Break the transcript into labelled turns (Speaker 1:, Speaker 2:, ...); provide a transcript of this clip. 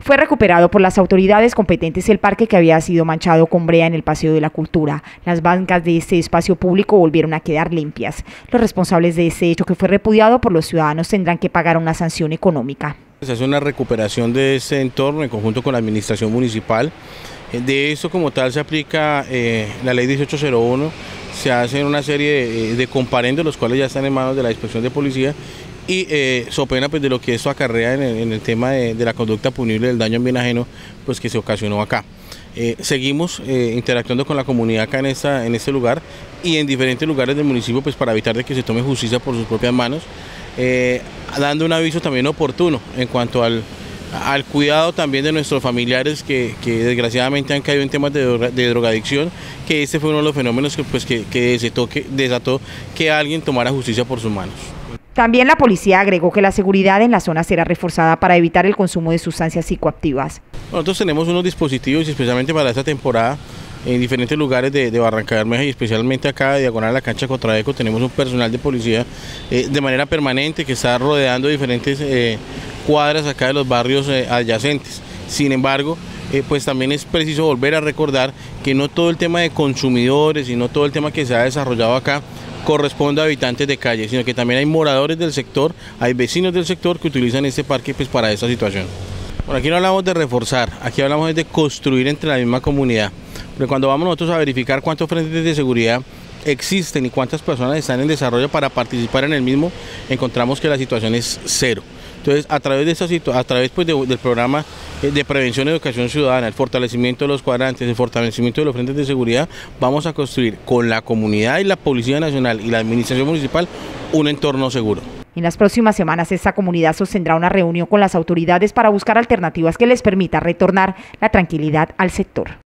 Speaker 1: Fue recuperado por las autoridades competentes el parque que había sido manchado con brea en el Paseo de la Cultura. Las bancas de este espacio público volvieron a quedar limpias. Los responsables de este hecho, que fue repudiado por los ciudadanos, tendrán que pagar una sanción económica.
Speaker 2: Se hace una recuperación de este entorno en conjunto con la administración municipal. De esto como tal se aplica la ley 1801, se hacen una serie de comparendos, los cuales ya están en manos de la inspección de policía, y so pena pues de lo que esto acarrea en el tema de la conducta punible del daño en bien ajeno pues que se ocasionó acá. Seguimos interactuando con la comunidad acá en este lugar y en diferentes lugares del municipio pues para evitar de que se tome justicia por sus propias manos, dando un aviso también oportuno en cuanto al cuidado también de nuestros familiares que desgraciadamente han caído en temas de drogadicción, que este fue uno de los fenómenos que desató que alguien tomara justicia por sus manos.
Speaker 1: También la policía agregó que la seguridad en la zona será reforzada para evitar el consumo de sustancias psicoactivas.
Speaker 2: Nosotros tenemos unos dispositivos especialmente para esta temporada en diferentes lugares de Barrancabermeja y especialmente acá, diagonal a la cancha Cotradeco, tenemos un personal de policía de manera permanente que está rodeando diferentes cuadras acá de los barrios adyacentes. Sin embargo, pues también es preciso volver a recordar que no todo el tema de consumidores y no todo el tema que se ha desarrollado acá corresponde a habitantes de calle, sino que también hay moradores del sector, hay vecinos del sector que utilizan este parque pues para esta situación. Bueno, aquí no hablamos de reforzar, aquí hablamos de construir entre la misma comunidad, porque cuando vamos nosotros a verificar cuántos frentes de seguridad existen y cuántas personas están en desarrollo para participar en el mismo, encontramos que la situación es cero. Entonces, a través del programa de prevención y educación ciudadana, el fortalecimiento de los cuadrantes, el fortalecimiento de los frentes de seguridad, vamos a construir con la comunidad y la Policía Nacional y la Administración Municipal un entorno seguro.
Speaker 1: En las próximas semanas, esta comunidad sostendrá una reunión con las autoridades para buscar alternativas que les permitan retornar la tranquilidad al sector.